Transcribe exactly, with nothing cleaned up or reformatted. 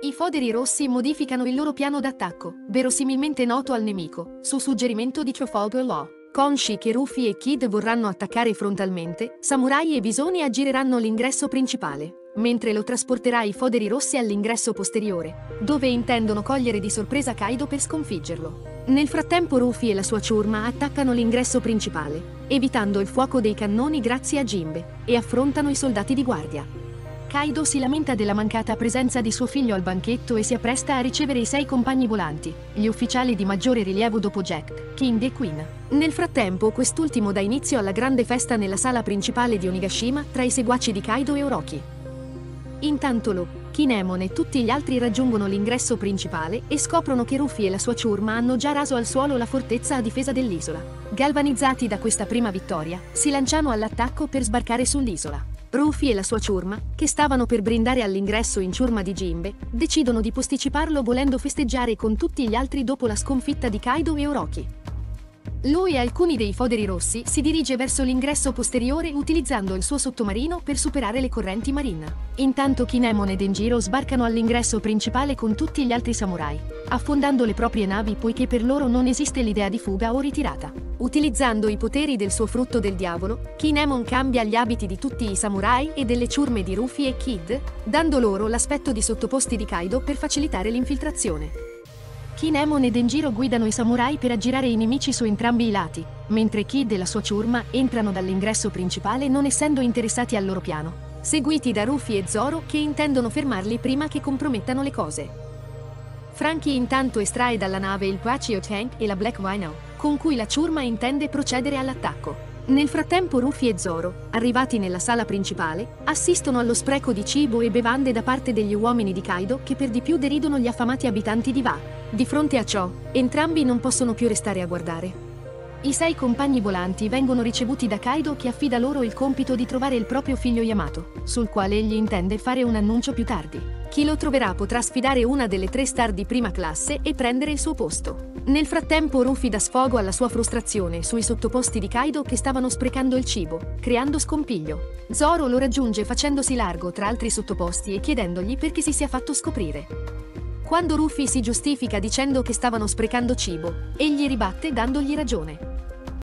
I foderi rossi modificano il loro piano d'attacco, verosimilmente noto al nemico, su suggerimento di Trafalgar Law. Consci che Rufy e Kid vorranno attaccare frontalmente, samurai e visoni aggireranno l'ingresso principale, mentre lo trasporterà i foderi rossi all'ingresso posteriore, dove intendono cogliere di sorpresa Kaido per sconfiggerlo. Nel frattempo Rufy e la sua ciurma attaccano l'ingresso principale, evitando il fuoco dei cannoni grazie a Jinbe, e affrontano i soldati di guardia. Kaido si lamenta della mancata presenza di suo figlio al banchetto e si appresta a ricevere i sei compagni volanti, gli ufficiali di maggiore rilievo dopo Jack, King e Queen. Nel frattempo quest'ultimo dà inizio alla grande festa nella sala principale di Onigashima tra i seguaci di Kaido e Orochi. Intanto Lo, Kinemon e tutti gli altri raggiungono l'ingresso principale e scoprono che Rufy e la sua ciurma hanno già raso al suolo la fortezza a difesa dell'isola. Galvanizzati da questa prima vittoria, si lanciano all'attacco per sbarcare sull'isola. Rufy e la sua ciurma, che stavano per brindare all'ingresso in ciurma di Jinbe, decidono di posticiparlo volendo festeggiare con tutti gli altri dopo la sconfitta di Kaido e Orochi. Lo e alcuni dei foderi rossi si dirige verso l'ingresso posteriore utilizzando il suo sottomarino per superare le correnti marine. Intanto Kinemon e Denjiro sbarcano all'ingresso principale con tutti gli altri samurai, affondando le proprie navi poiché per loro non esiste l'idea di fuga o ritirata. Utilizzando i poteri del suo frutto del diavolo, Kinemon cambia gli abiti di tutti i samurai e delle ciurme di Rufy e Kid, dando loro l'aspetto di sottoposti di Kaido per facilitare l'infiltrazione. Kinemon e Denjiro guidano i samurai per aggirare i nemici su entrambi i lati, mentre Kid e la sua ciurma entrano dall'ingresso principale non essendo interessati al loro piano, seguiti da Rufy e Zoro che intendono fermarli prima che compromettano le cose. Franky intanto estrae dalla nave il Quachio Tank e la Black Rhino, con cui la ciurma intende procedere all'attacco. Nel frattempo Rufy e Zoro, arrivati nella sala principale, assistono allo spreco di cibo e bevande da parte degli uomini di Kaido che per di più deridono gli affamati abitanti di Va. Di fronte a ciò, entrambi non possono più restare a guardare. I sei compagni volanti vengono ricevuti da Kaido che affida loro il compito di trovare il proprio figlio Yamato, sul quale egli intende fare un annuncio più tardi. Chi lo troverà potrà sfidare una delle tre star di prima classe e prendere il suo posto. Nel frattempo Rufy dà sfogo alla sua frustrazione sui sottoposti di Kaido che stavano sprecando il cibo, creando scompiglio. Zoro lo raggiunge facendosi largo tra altri sottoposti e chiedendogli perché si sia fatto scoprire. Quando Rufy si giustifica dicendo che stavano sprecando cibo, egli ribatte dandogli ragione.